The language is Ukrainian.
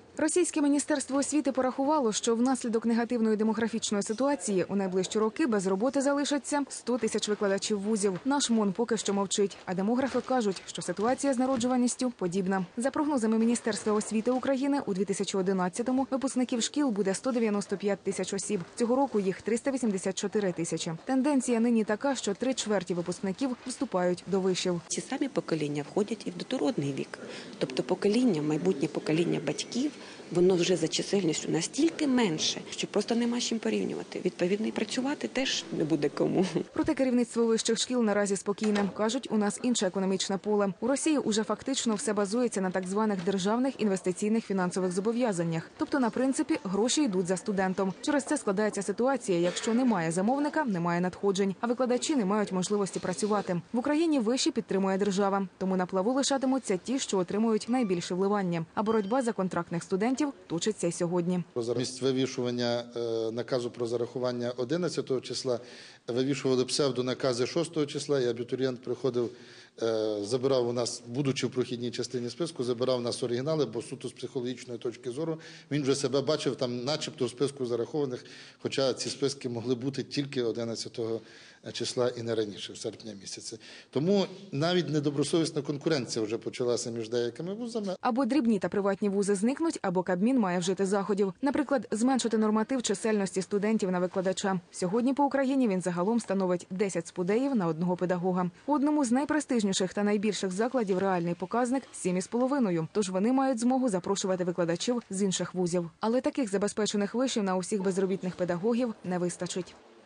Російське міністерство освіти порахувало, що внаслідок негативної демографічної ситуації у найближчі роки без роботи залишаться 100 тисяч викладачів вузів. Наш МОН поки що мовчить, а демографи кажуть, що ситуація з народжуваністю подібна. За прогнозами Міністерства освіти України, у 2011-му випускників шкіл буде 195 тисяч осіб. Цього року їх 384 тисячі. Тенденція нині така, що 3/4 випускників вступають до вишів. Ці самі покоління входять і в дітородний вік. Тобто покоління, майбутнє покоління батьків, воно вже за чисельністю настільки менше, що просто нема з чим порівнювати. Відповідно, і працювати теж не буде кому. Проте керівництво вищих шкіл наразі спокійне. Кажуть, у нас інше економічне поле. У Росії уже фактично все базується на так званих державних інвестиційних фінансових зобов'язаннях. Тобто, на принципі, гроші йдуть за студентом. Через це складається ситуація, якщо немає замовника, немає надходжень, а викладачі не мають можливості працювати. В Україні виші підтримує держава, тому на плаву лишатимуться ті, що отримують найбільше вливання. А боротьба за контрактних студентів точиться й сьогодні. Замість вивішування наказу про зарахування 11 числа вивішували псевдонакази 6 числа, і абітурієнт приходив, забирав у нас, будучи в прохідній частині списку, забирав у нас оригінали, бо суто з психологічної точки зору він вже себе бачив там начебто в списку зарахованих, хоча ці списки могли бути тільки 11 числа і не раніше, в серпні місяці. Тому навіть недобросовісна конкуренція вже почалася між деякими вузами. Або дрібні та приватні вузи зникнуть, або Кабмін має вжити заходів. Наприклад, зменшити норматив чисельності студентів на викладача. Сьогодні по Україні він загалом становить 10 спудеїв на одного педагога. У одному з найпрестижніших та найбільших закладів реальний показник – 7,5. Тож вони мають змогу запрошувати викладачів з інших вузів. Але таких забезпечених вишів на усіх безробітних педагогів не вистачить.